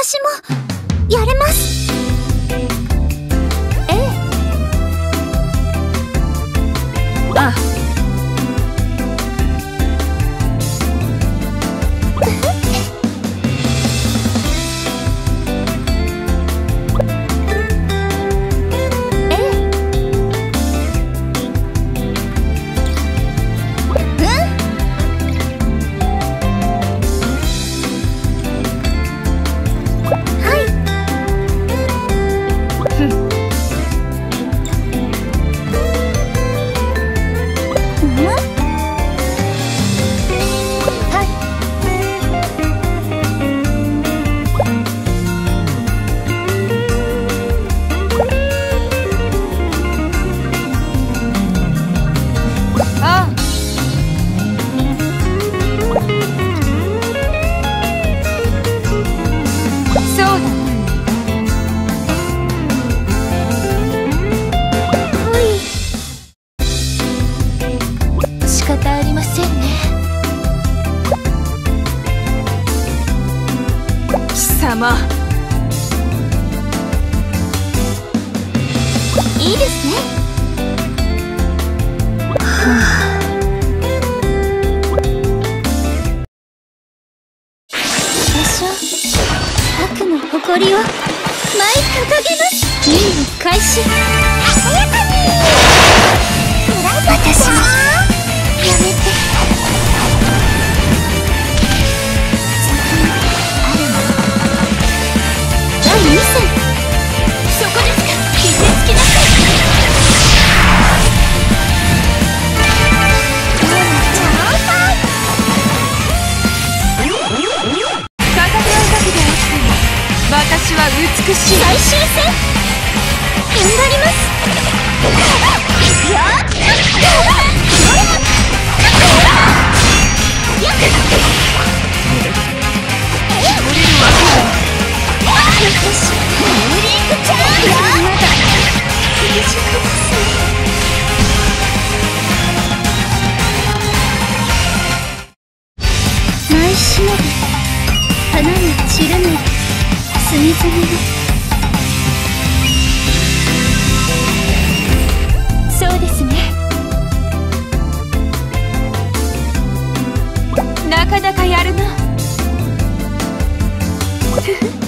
私もやれます。ええ。 ああ。 いいですね。私は悪の誇りを舞い掲げます。任務開始。速やかに。私もやめて。あるの第2戦。そこですか。見せつけなさい。 私は美しい。 最終戦頑張ります。舞いしのぶ花が散るの隅々の。そうですね。 なかなかやるな。